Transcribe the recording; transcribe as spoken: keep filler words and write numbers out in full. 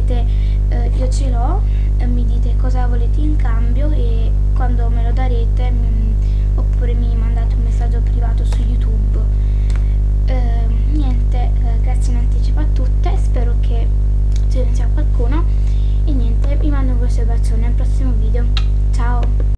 dite eh, io ce l'ho, eh, mi dite cosa volete in cambio e quando me lo darete mi